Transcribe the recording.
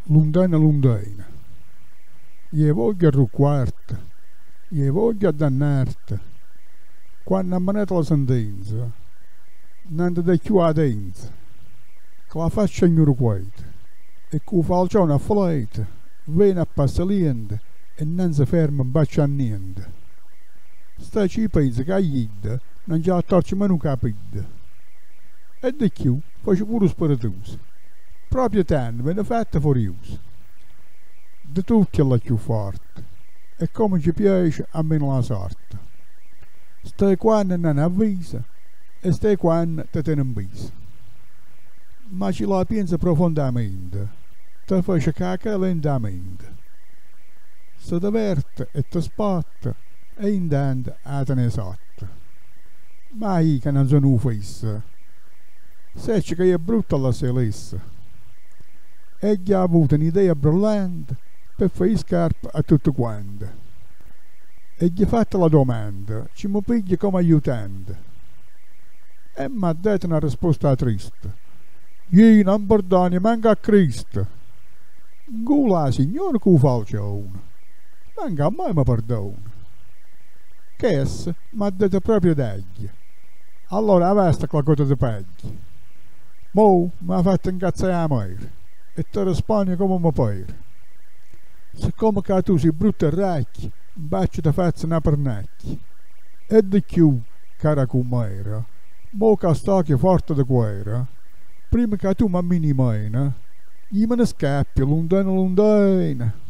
Lontana, lontana. Io voglio rucquarti, io voglio dannarti. Quando ammanete la sentenza, non ti più a denza, che la faccia in uruguaita, e che falcia una fleita, viene a passaliente e non si ferma in bacio a niente. Sta ci pensa che a Ida non c'è la torcia meno capita. E di più, faccio pure spiritoso. Proprio tanto me ne fatta furiosa. Di tutti è la più forte, e come ci piace a meno la sorte. Stai quando non avvisa, e stai quando ti tiene in visa. Ma ci la pensa profondamente, ti faccia cacca lentamente. Si diverte e ti spotta, e intanto a te ne sotto. Ma io che non sono ufissa, sai che è brutta la selessa. E gli ha avuto un'idea brillante per fare scarpe a tutti quanti. E gli ha fatto la domanda, ci mi piglia come aiutante. E mi ha dato una risposta triste. Io non perdono manca a Cristo. Gula signore che falcione, manca a mai mi perdona. Che essa mi ha dato proprio d'aglia. Allora avesta qualcosa di peggio. Mo mi ha fatto incazzare a madre e ti rispondi come mi pare. Siccome che tu sei brutto e racchi, un bacio ti faccio una pernacchia. E di più, cara com'era, mo che sto che forte di guerra, prima che tu mi mini mena, io me ne scappi lontano lontano.